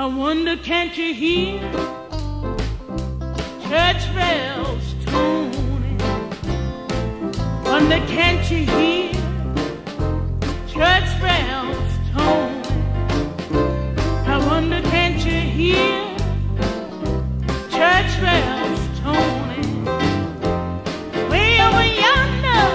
I wonder, can't you hear church bells tuning? Wonder, can't you hear church bells tuning? I wonder, can't you hear church bells tuning? Way over yonder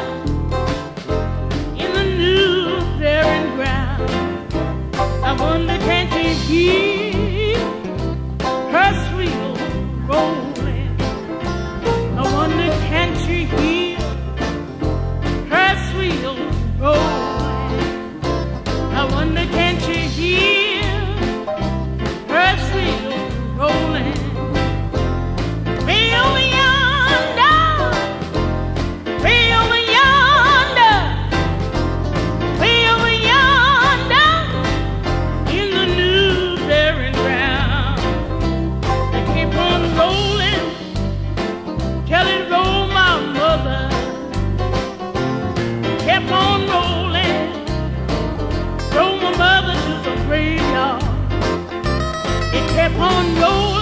in the new bearing ground. I wonder, can't you hear her sweet rolling? I wonder, can't you hear her sweet rolling? I wonder, can't you hear her sweet rolling? Way over yonder, way over yonder, way over yonder in the new bearing ground. They keep on rolling till it rolled my mother. Kept on rolling, rolled my mother to the graveyard. It kept on rolling.